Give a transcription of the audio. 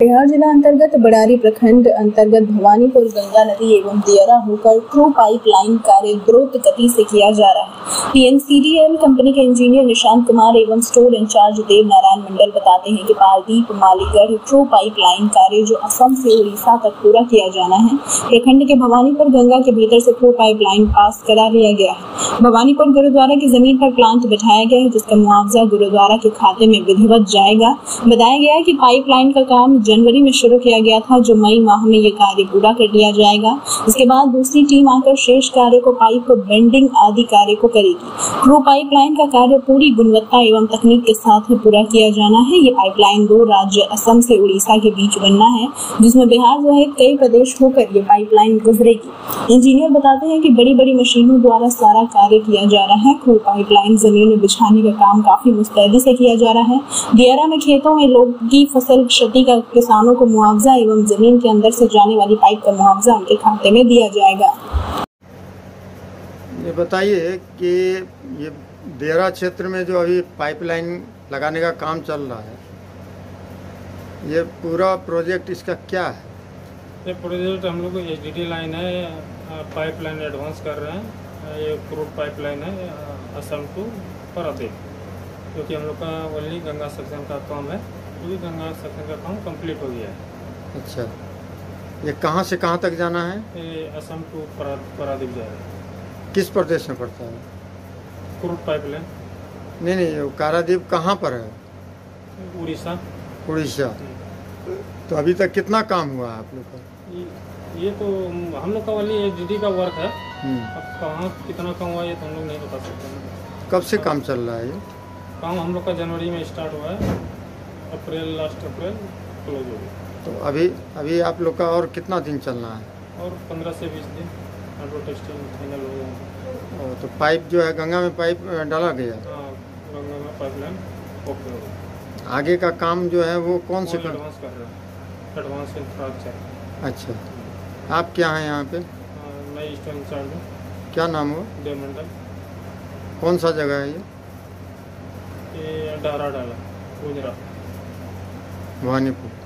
बिहार जिला अंतर्गत बड़ारी प्रखंड अंतर्गत भवानीपुर गंगा नदी एवं दियारा होकर थ्रू पाइपलाइन कार्य द्रुत गति से किया जा रहा है। पीएनसीडीएल कंपनी के इंजीनियर निशांत कुमार एवं स्टोर इंचार्ज देव नारायण मंडल बताते हैं कि पारदीप मालीगढ़ थ्रू पाइपलाइन कार्य जो असम से उड़ीसा तक पूरा किया जाना है, प्रखंड के भवानीपुर गंगा के भीतर से थ्रू पाइपलाइन पास करा लिया गया है। भवानीपुर गुरुद्वारा की जमीन पर प्लांट बिठाया गया है, जिसका मुआवजा गुरुद्वारा के खाते में विधिवत जाएगा। बताया गया है कि पाइपलाइन का काम जनवरी में शुरू किया गया था, जो मई माह में ये कार्य पूरा कर लिया जाएगा। इसके बाद दूसरी टीम आकर शेष कार्य को पाइप बेंडिंग आदि कार्य को करेगी। थ्रू पाइपलाइन का कार्य पूरी गुणवत्ता एवं तकनीक के साथ पूरा किया जाना है। ये पाइपलाइन दो राज्य असम से उड़ीसा के बीच बनना है, जिसमें बिहार सहित कई प्रदेश होकर ये पाइपलाइन गुजरेगी। इंजीनियर बताते हैं कि बड़ी बड़ी मशीनों द्वारा सारा कार्य किया जा रहा है। थ्रू पाइपलाइन जमीन में बिछाने का काम काफी मुस्तैदी से किया जा रहा है। दियारा में खेतों में लोग की फसल क्षति का किसानों को मुआवजा एवं जमीन के अंदर से जाने वाली पाइप का मुआवजा उनके खाते में दिया जाएगा। ये बताइए कि ये दियारा क्षेत्र में जो अभी पाइपलाइन लगाने का काम चल रहा है, ये पूरा प्रोजेक्ट इसका क्या है? ये प्रोजेक्ट हम लोग एचडीडी लाइन है, पाइपलाइन एडवांस कर रहे हैं। ये क्रूड पाइपलाइन है असम टू पारादीप, जो कि हम लोग का ओनली गंगा सेक्शन का काम है, क्योंकि गंगा सेक्शन का काम कंप्लीट हो गया है। अच्छा, ये कहाँ से कहाँ तक जाना है? ये असम टू पारादीप जा रहा है। किस प्रदेश में पड़ता है? क्रूड पाइपलाइन नहीं, वो कारादीप कहाँ पर है? उड़ीसा। उड़ीसा। तो अभी तक कितना काम हुआ है आप लोग का? ये तो हम लोग का वाली एचडीडी का वर्क है। अब कहाँ कितना काम हुआ ये तो हम लोग नहीं बता सकते। कब से काम चल रहा है ये? काम हम लोग का जनवरी में स्टार्ट हुआ है, लास्ट अप्रैल क्लोज हो गया। तो अभी आप लोग का और कितना दिन चलना है? और 15 से 20 दिन टेस्टिंग फाइनल हो गया। तो पाइप जो है गंगा में पाइप डाला गया? हाँ, गंगा में पाइपलाइन ओके हो गया। आगे का काम जो है वो कौन से एडवांस कर रहे हैं, एडवांस इंफ्रास्ट्रक्चर। अच्छा, आप क्या हैं यहाँ पे? मैं स्टोर इंचार्ज हूँ। क्या नाम हुआ? देव मंडल। कौन सा जगह है ये डारा डाला गुजरात भवानीपुर।